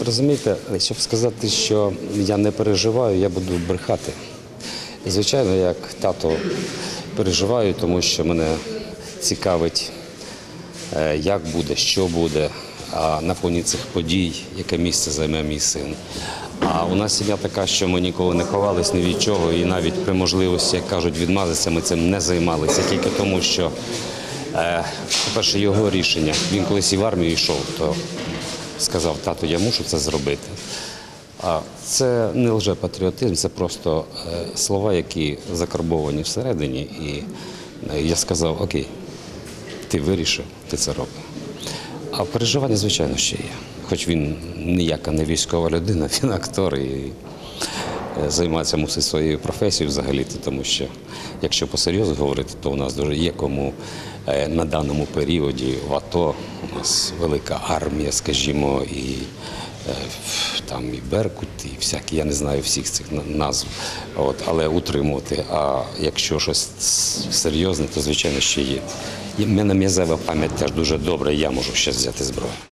Розумієте, щоб сказати, що я не переживаю, я буду брехати. Звичайно, як тато переживаю, тому що мене цікавить, як буде, що буде, а на фоні цих подій, яке місце займе мій син. А у нас сім'я така, що ми ніколи не ховались ні від чого, і навіть при можливості, як кажуть, відмазатися, ми цим не займалися, тільки тому, що, по-перше, його рішення. Він колись і в армію йшов, то сказав: тато, я мушу це зробити. А це не лжепатріотизм, це просто слова, які закарбовані всередині. І я сказав: окей, ти вирішив, ти це робиш. А переживання, звичайно, ще є. Хоч він ніяка не військова людина, він актор і займається мусить своєю професією взагалі-то, тому що, якщо по-серйозно говорити, то у нас дуже є кому на даному періоді в АТО, у нас велика армія, скажімо, і там і Беркут, і всякі, я не знаю всіх цих назв, але утримувати. А якщо щось серйозне, то, звичайно, ще є. У мене м'язева пам'ять теж дуже добра, і я можу ще взяти зброю.